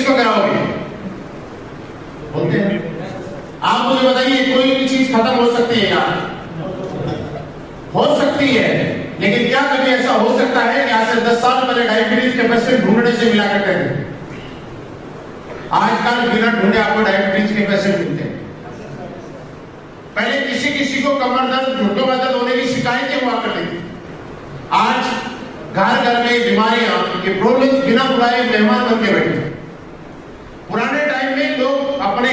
को कराओगे? बोलते हैं। आप मुझे बताइए, कोई भी चीज खत्म हो सकती है यार? हो सकती है, लेकिन क्या कभी ऐसा हो सकता है कि आज से 10 साल पहले डायबिटीज के पैसे ढूंढने से मिला करते थे? आजकल बिना ढूंढे आपको डायबिटीज के पैसे मिलते हैं। पहले किसी को कमर दर्द, घुटनों में दर्द होने की शिकायतें हुआ करती थी। आज घर घर में बीमारियां के प्रॉब्लम बिना बुलाए मेहमान बन के बैठे। पुराने टाइम में लोग अपने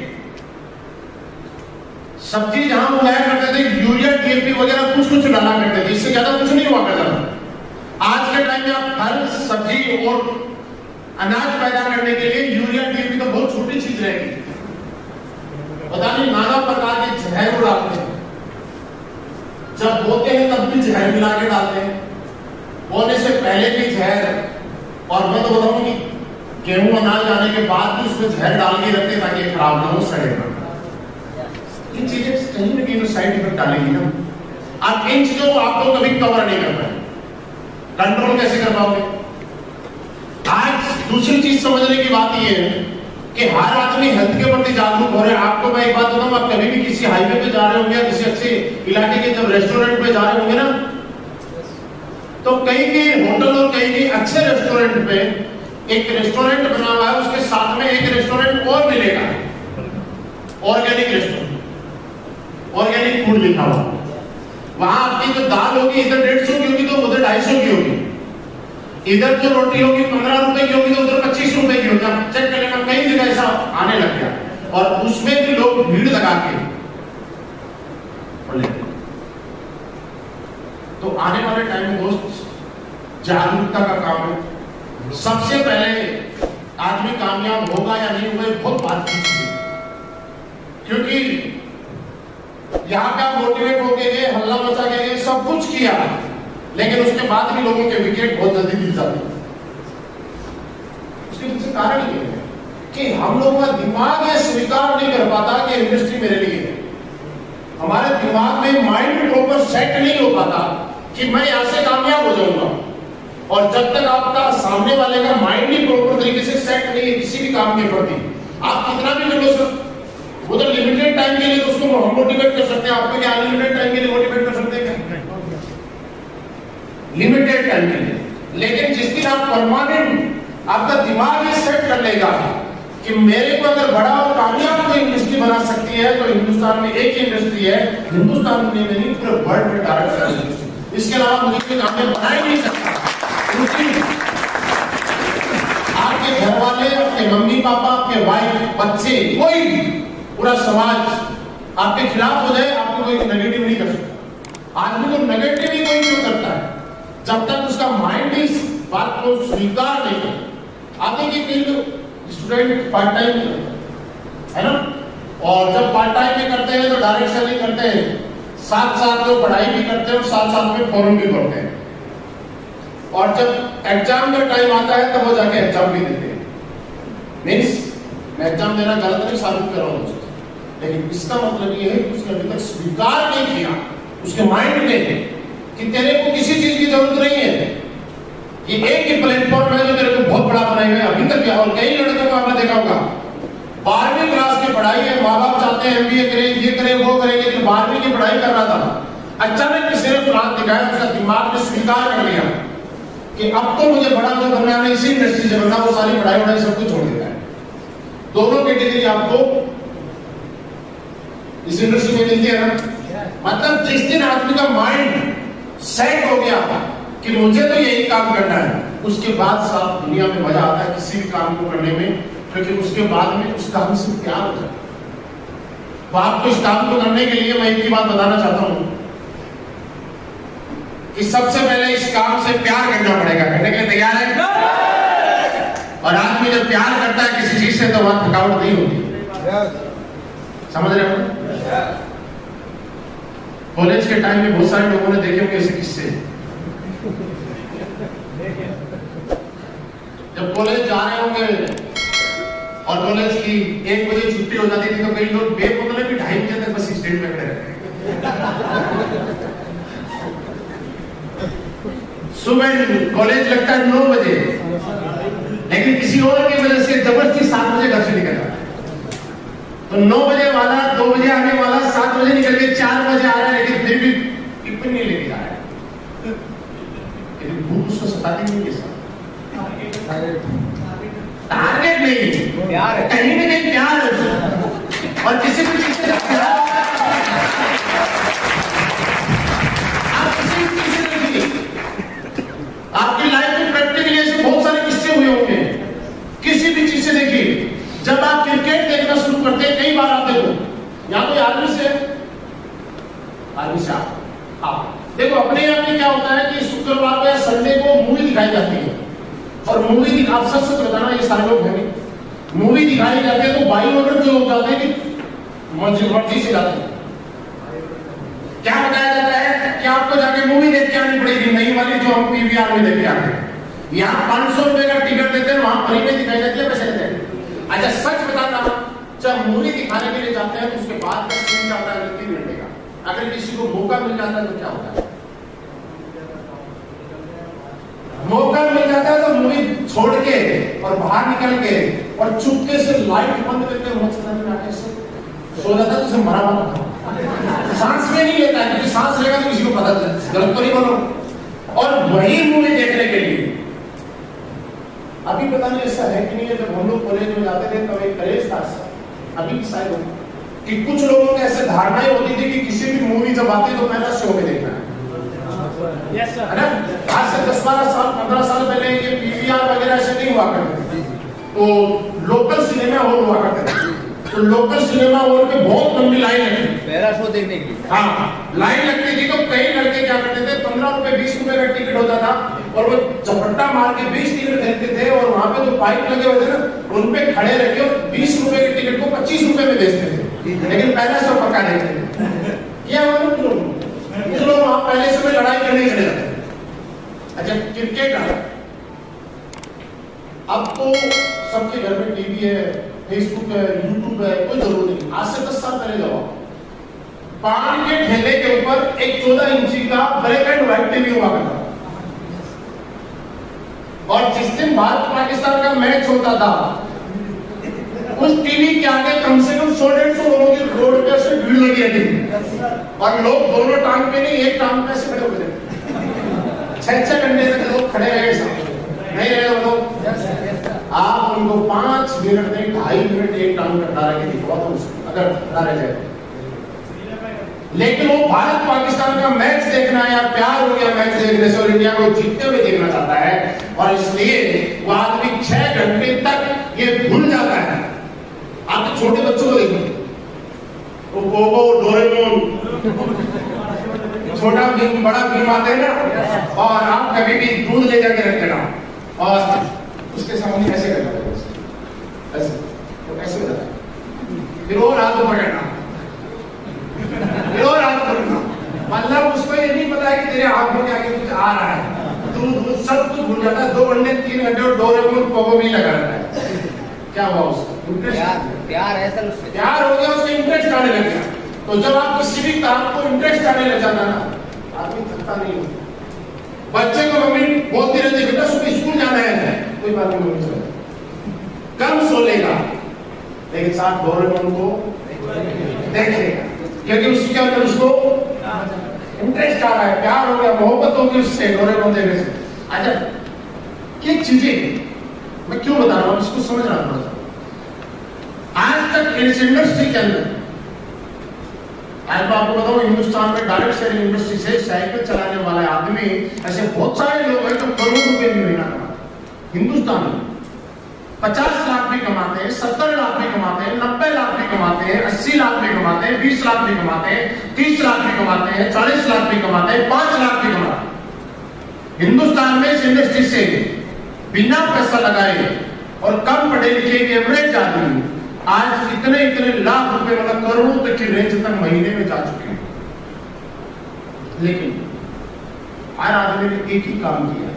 सब्जी जहां उगाया करते थे, यूरिया डीएपी वगैरह कुछ डाला करते थे, इससे ज्यादा कुछ नहीं हुआ करता था। आज के टाइम में आप फल, सब्जी और अनाज पैदा करने के लिए यूरिया डीएपी तो बहुत छोटी चीज रहेगी, पता नहीं नाना प्रकार के जहर डालते हैं। जब बोते हैं तब भी जहर मिला के डालते हैं, बोने से पहले भी जहर। और मैं तो बताऊं कि गेहूं अनाज आने के बाद भी उसमें जहर डाल के रखते ताकि खराब ना हो, सड़ेगा। इन चीजें कहीं ना कहीं साइड इफेक्ट डालेगी ना। आप इन चीजों को आपको कभी कवर नहीं कर पाए, कंट्रोल कैसे कर पाओगे? आज दूसरी चीज समझने की बात यह है कि हर आदमी हेल्थ के प्रति जागरूक हो रहे हैं। आपको मैं एक बात बताऊं, आप कभी भी किसी हाईवे पे जा रहे होंगे, किसी अच्छे इलाके के जब रेस्टोरेंट पे जा रहे होंगे ना, तो कई के होटल और कई के अच्छे रेस्टोरेंट पे एक रेस्टोरेंट बना हुआ है, उसके साथ में एक रेस्टोरेंट और मिलेगा, ऑर्गेनिक रेस्टोरेंट, ऑर्गेनिक फूड लिखा हुआ। वहां आपकी जो दाल होगी इधर 150 की होगी तो उधर 250 की होगी, इधर जो रोटी होगी 15 रुपए की होगी तो उधर 25 रुपए की होगी। आप चेक कर लेना, कई जगह ऐसा आने लग गया, और उसमें भी लोग भीड़ लगा के लेते। तो आने वाले टाइम में दोस्त जागरूकता का काम है। सबसे पहले आदमी कामयाब होगा या नहीं होगा बहुत बात की, क्योंकि यहां पे आप मोटिवेट होके गए, हल्ला मचा के गए, सब कुछ किया, लेकिन उसके बाद भी लोगों के विकेट बहुत जल्दी गिर जाते हैं। उसके पीछे कारण ये है कि हम लोगों का दिमाग ये स्वीकार नहीं कर पाता कि इंडस्ट्री मेरे लिए है। हमारे दिमाग में माइंड प्रॉपर सेट नहीं हो पाता कि मैं यहां से कामयाब हो जाऊंगा। और जब तक आपका सामने वाले का माइंड ही प्रॉपर तरीके से सेट नहीं है किसी भी काम के प्रति, आप कितना भी कर लो सर, वो तो लिमिटेड टाइम के लिए तो उसको हम मोटिवेट कर सकते हैं। आपको क्या अनलिमिटेड टाइम के लिए मोटिवेट कर सकते हैं? लिमिटेड टाइम के लिए। लेकिन जिस दिन आप परमानेंट आपका दिमाग ही सेट कर लेगा कि मेरे को अगर बड़ा और कामयाब कोई इंडस्ट्री बना सकती है, तो हिंदुस्तान में एक ही इंडस्ट्री है, हिंदुस्तान में नहीं पूरे वर्ल्ड में डायरेक्ट इंडस्ट्री, इसके अलावा मुझे कोई कामयाब बना ही नहीं सकता। आपके घर वाले, आपके मम्मी पापा, आपके वाइफ, बच्चे, कोई पूरा समाज आपके खिलाफ हो जाए, आपको कोई नेगेटिव नहीं कर सकता। आदमी को नेगेटिव ही कोई क्यों करता है? जब तक उसका माइंड इस बात को स्वीकार नहीं करे। आगे की फील्ड स्टूडेंट पार्ट टाइम है ना, और जब पार्ट टाइम में करते हैं तो डायरेक्ट सैलरी करते हैं, साथ साथ वो पढ़ाई भी करते हैं और साथ साथ में फॉर्म भी भरते हैं, और जब एग्जाम का टाइम आता है तब वो जाके एग्जाम भी देते हैं। मीन्स मैं एग्जाम देना गलत नहीं साबित कर रहा हूँ, लेकिन इसका मतलब ये है कि उसने अभी तक स्वीकार नहीं किया उसके माइंड में कि तेरे को किसी चीज की जरूरत नहीं है, ये एक ही प्लेटफॉर्म है जो तेरे को बहुत बड़ा बनाएगा। अभी तक क्या, और कई लड़कों को आपने देखा होगा 12वीं क्लास की पढ़ाई है, माँ बाप चाहते हैं एमबीए करे, ये करे, वो करे, लेकिन 12वीं की पढ़ाई कर रहा था, अचानक किसी ने प्लान दिखाया, उसका दिमाग ने स्वीकार कर लिया कि अब तो मुझे बड़ा जो बनना है, इसी इंडस्ट्री से बनना, वो सारी पढ़ाई वढ़ाई सब कुछ छोड़ देता है। दोनों कैटेगरी आपको इस इंडस्ट्री में मिलती है ना। मतलब जिस दिन आदमी का माइंड सेट हो गया कि मुझे तो यही काम करना है, उसके बाद साफ दुनिया में मजा आता है किसी भी काम को करने में, क्योंकि उसके बाद में उस काम से प्यार हो जाता है। तो आपको इस काम को करने के लिए मैं एक ही बात बताना चाहता हूं कि सबसे पहले इस काम से प्यार करना पड़ेगा। करने के लिए तैयार है? और आदमी जब प्यार करता है किसी चीज से तो वहां थकावट नहीं होती। समझ रहे हो? कॉलेज के टाइम में बहुत सारे लोगों ने देखे होंगे ऐसे किस्से। जब कॉलेज जा रहे होंगे और कॉलेज की 1 बजे छुट्टी हो जाती थी, तो कई लोग बेबोतले भी 2:30 बजे तक बस स्टैंड में खड़े रहते। सुबह कॉलेज लगता है 9 बजे, लेकिन किसी और की वजह से जबरदस्ती तो 9 बजे वाला, 2 बजे आने वाला, 7 बजे निकल के 4 बजे आ रहा है, लेकिन फिर भी टिफिन नहीं लेके आ रहा है। लेकिन भूख उसको सताती नहीं है सर। टारगेट नहीं, प्यार है, कहीं ना कहीं प्यार है। और किसी भी चीज से प्यार, आप किसी भी चीज से देखिए, आपकी लाइफ में प्रैक्टिकली ऐसे बहुत सारे किस्से हुए होंगे। किसी भी चीज से देखिए, जब आप क्रिकेट देखना शुरू करते हैं, कई बार आप देखो, या कोई आर्मी से आप देखो, अपने यहाँ में क्या होता है कि शुक्रवार को या संडे को मूवी दिखाई जाती है, और मूवी आप सच बताना, ये सारे लोग हैं, मूवी दिखाई जाती है तो भाई ऑर्डर जो लोग जाते हैं कि मर्जी से जाते हैं। क्या बताया जाता है कि आपको जाके मूवी देख के आनी पड़ेगी, नई वाली जो हम पीवीआर में देख के आते हैं। यहाँ 500 रुपए का टिकट देते हैं, वहां फ्री में दिखाई जाती है, पैसे देते हैं। अच्छा सच बताना, जब मूवी दिखाने के लिए जाते हैं तो उसके बाद का सीन जाता है 3 घंटे का। अगर किसी को मौका मिल जाता है तो क्या होता है, मौका मिल जाता है तो मूवी छोड़ के और बाहर निकल के और चुपके से लाइट बंद करके मच्छरदानी में आके सो जाता है, तो उसे मरा हुआ सांस में नहीं लेता है, क्योंकि सांस लेगा तो किसी को पता गलत तो नहीं बोलो। और वही मूवी देखने के लिए अभी पता नहीं ऐसा है कि नहीं है, जब हम लोग कॉलेज में जाते थे तब एक क्रेज था, अभी शायद कि कुछ लोगों में ऐसे धारणाएं होती थी कि किसी भी मूवी जब आती तो पहला शो में देखना है। यस सर, है ना? आज से 10-12 साल 15 साल पहले ये पीवीआर वगैरह ऐसे नहीं हुआ करते, तो लोकल सिनेमा हॉल हुआ करते थे। तो लोकल सिनेमा हॉल पे बहुत लंबी लाइन लगती थी पहला शो देखने के लिए। हाँ, लाइन लगती थी, तो कई लड़के क्या करते थे, 15 रुपए 20 रुपए का टिकट होता था, और वो झपट्टा मार के 20 टिकट खरीदते थे, और वहां पे जो पाइप लगे हुए थे ना, उन पे खड़े रह के 20 रुपए के टिकट को 25 रुपए में बेचते थे, लेकिन पहला शो पक्का नहीं थे। क्या कुछ लोग वहां पहले से लड़ाई करने खड़े जाते। अच्छा, क्रिकेट अब तो सबके घर में टीवी है, फेसबुक है, यूट्यूब है, कोई जरूरत नहीं। आज से 10 साल पहले जाओ, पान के ठेले के ऊपर एक 14 इंची का ब्लैक एंड व्हाइट टीवी हुआ करता, और जिस दिन भारत पाकिस्तान का मैच होता था, उस टीवी के आगे कम से कम 100-150 लोगों की रोड पे से भीड़ लगी रहती थी, और लोग दोनों टांग पे नहीं, एक टांग पे से खड़े होते थे। 6-6 घंटे तक लोग खड़े रहे, नहीं रहे वो लोग। आप उनको 5 मिनट में 2.5 मिनट एक टांग कटा रहे थे, बहुत अगर खड़ा रह जाए। लेकिन वो भारत पाकिस्तान का मैच देखना, या प्यार हो गया मैच देखने से, और इंडिया को जीतते हुए देखना चाहता है, और इसलिए वो आदमी 6 घंटे तक ये भूल जाता है। आप तो छोटे बच्चों को देखो, वो पोगो, डोरेमोन, छोटा भीम, बड़ा भीम आते हैं ना, और आप कभी भी दूध ले जाके रख देना, और उसके सामने ऐसे करना, ऐसे तो ऐसे होता है, फिर वो रात को पकड़ना, फिर वो रात को पकड़ना, मतलब उसको ये नहीं पता है कि तेरे आंखों के आगे कुछ आ रहा है, तू सब कुछ भूल जाता है। 2 घंटे 3 घंटे और डोरेमोन पोगो भी लगा रहता है। क्या हुआ उसको? प्यार है सर, प्यार हो गया, उसको इंटरेस्ट आने लग गया। तो जब आप किसी भी काम को इंटरेस्ट आने लग जाता ना, आदमी थकता नहीं होता। बच्चे को मम्मी बोलती रहती है, बेटा सुबह स्कूल जाना है, कोई बात नहीं मम्मी चले, कम सो लेगा, लेकिन साथ डोरेमोन को देखेगा, क्योंकि उसके अंदर उसको इंटरेस्ट आ रहा है, प्यार हो गया, मोहब्बत होगी उससे, डोरेमोन देखने से। अच्छा, ये चीजें मैं क्यों बता रहा हूं, इसको समझ रहा हूं। आज तक इस इंडस्ट्री के अंदर, आज मैं आपको बताऊं, हिंदुस्तान में डायरेक्ट सेलिंग इंडस्ट्री से साइकिल चलाने वाले आदमी ऐसे बहुत सारे लोग हैं जो करोड़ों रुपए भी महीना कमाते। हिंदुस्तान में 50 लाख भी कमाते हैं, 70 लाख भी कमाते हैं, 90 लाख भी कमाते हैं, 80 लाख भी कमाते हैं, 20 लाख भी कमाते हैं, 30 लाख भी कमाते हैं, 40 लाख भी कमाते हैं, 5 लाख भी कमाते हैं। हिंदुस्तान में इस इंडस्ट्री से बिना पैसा लगाए और कम पढ़े लिखे के एवरेज आदमी आज इतने लाख रुपए, मतलब करोड़ों तक की रेंज तक महीने में जा चुके हैं। लेकिन हर आदमी ने एक ही काम किया,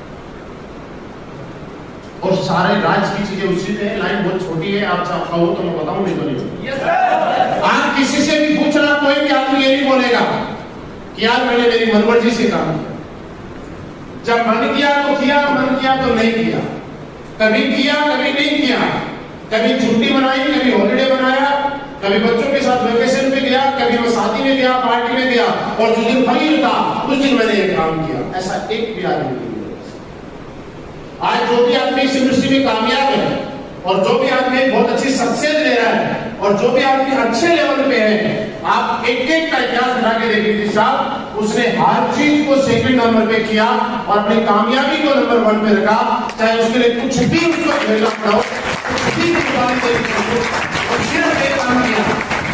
और सारे राज्य की चीजें उसी पे। लाइन बहुत छोटी है, आप कहो तो मैं बताऊं, नहीं बोलिए। आप किसी से भी पूछना, कोई भी आदमी ये नहीं बोलेगा कि यार मैंने मेरी मनमर्जी से काम किया। जब मन किया तो किया, मन किया तो नहीं किया, कभी किया कभी नहीं किया, कभी छुट्टी बनाई, कभी हॉलिडे बनाया, कभी बच्चों के साथ वेकेशन पे गया, कभी मैं शादी में गया, पार्टी में गया, और जिस दिन फ्री था उस दिन मैंने ये काम किया। ऐसा एक भी आदमी नहीं है। आज जो भी आदमी इस इंडस्ट्री में कामयाब है, और जो भी आदमी बहुत अच्छी सक्सेस ले रहा है, और जो भी आदमी अच्छे लेवल पे है, आप एक एक का इतिहास उठा के देखिए साहब, उसने हर चीज को सेकंड नंबर पे किया और अपनी कामयाबी को नंबर 1 पे रखा। चाहे उसके लिए कुछ भी उसको झेलना पड़ा हो, कुछ भी कुर्बानी देनी पड़ी हो, और सिर्फ एक काम किया।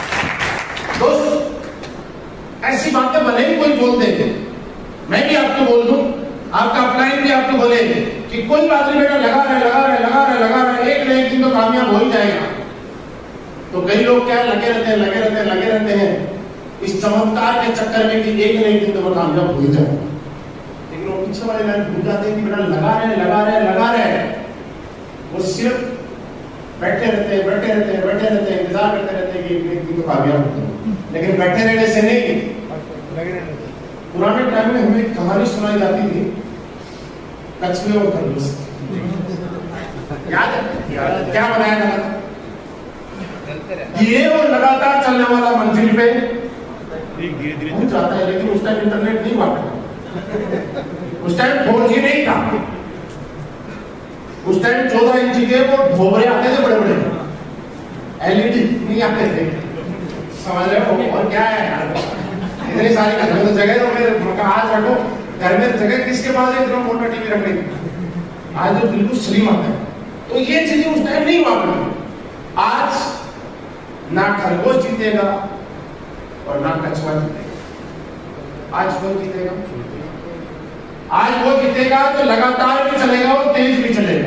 दोस्त, ऐसी बातें भले ही कोई बोल दे, मैं भी आपको बोल दूं, आपका अपलाइन भी आपको बोले कि कोई बात नहीं बेटा, लगा रहे, एक न एक दिन तो कामयाब हो ही जाएगा। तो कई लोग क्या लगे रहते हैं इस चमत्कार के चक्कर में कि एक न एक दिन तो वो कामयाब हो ही जाएगा। लेकिन वो पीछे वाले लाइन भूल जाते हैं कि बेटा लगा रहे, वो सिर्फ बैठे रहते हैं, इंतजार करते रहते हैं कि एक दिन तो कामयाब होते हैं। लेकिन बैठे रहने से नहीं। पुराने टाइम में हमें कहानी सुनाई जाती थी, कछुए और खरगोश। याद है क्या बनाया था? ये वो लगातार चलने वाला मंजिल पे पहुंच जाता है। लेकिन उस टाइम इंटरनेट नहीं हुआ था, उस टाइम 4G नहीं था, उस टाइम 14 इंच के वो ढोबरे आते थे, बड़े LED नहीं आते थे, समझ रहे हो? और क्या है, इतनी सारी जगह आज रखो घर में, जगह किसके पास है इतना मोटा टीवी रखने की? आज तो बिल्कुल स्लिम आता है। तो ये चीजें उस टाइम नहीं हुआ करती। आज ना खरगोश जीतेगा और ना कछुआ जीतेगा। आज कौन जीतेगा? आज वो जीतेगा जो लगातार भी चलेगा और तेज भी चलेगा।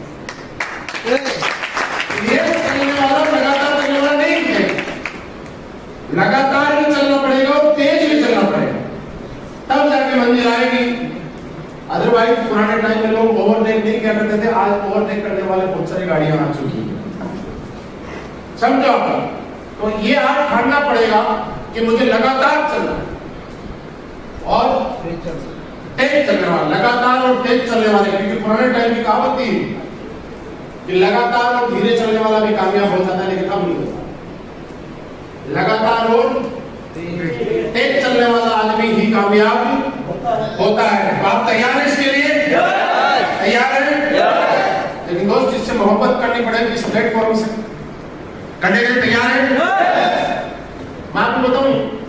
ये चलने वाला लगातार चलने वाला नहीं जीतेगा, लगातार भी चलना पड़ेगा और तेज भी चलना पड़ेगा, तब जाके मंजिल आएगी। अदरवाइज पुराने टाइम में लोग ओवरटेक नहीं कर करते थे, आज ओवरटेक करने वाले बहुत सारी गाड़ियां आ चुकी हैं, समझो आप। तो ये आज ठानना पड़ेगा कि मुझे लगातार चलना और तेज चलने वाला, लगातार और तेज चलने वाले। क्योंकि पुराने टाइम की कहावत थी कि लगातार और धीरे चलने वाला भी कामयाब हो जाता है, लेकिन अब नहीं होता। लगातार और तेज चलने वाला आदमी ही कामयाब होता है। तो आप तैयार हैं इसके लिए? तैयार हैं? लेकिन दोस्त, इससे मोहब्बत करनी पड़ेगी इस प्लेटफॉर्म से, करने के लिए तैयार है? मैं आपको बताऊं,